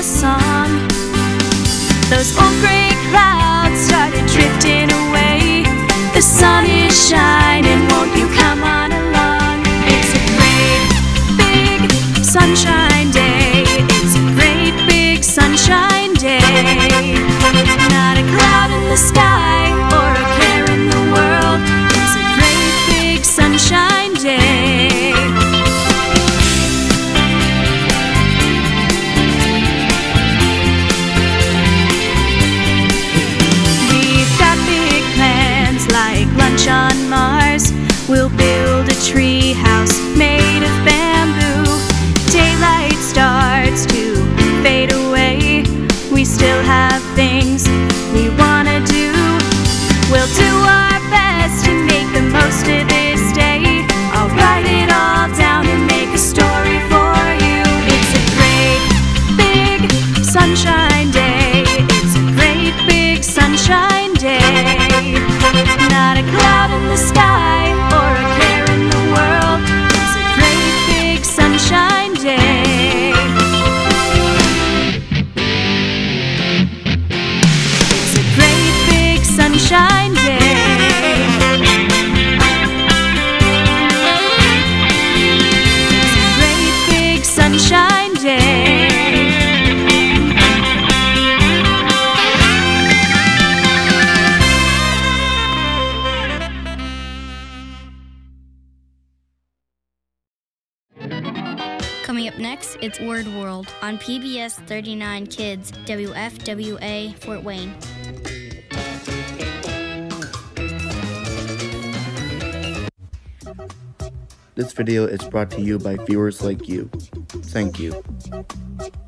a song. Those old gray clouds started drifting away. The sun is shining, won't you come on along? It's a great big sunshine day. It's a great big sunshine day. Not a cloud in the sky or a care in the world. It's a great big sunshine day. We've got big plans like lunch on Mars. We'll build a tree house made of bamboo. Daylight starts to fade away. We still have things we wanna do. We'll do our best to make the most of this day. I'll write it all down and make a story for you. It's a great big sunshine day. It's a great big sunshine day. Not a cloud in the sky or a care in the world. It's a great big sunshine day. It's a great big sunshine day. It's a great big sunshine day. Coming up next, it's Word World on PBS 39 Kids, WFWA, Fort Wayne. This video is brought to you by viewers like you. Thank you.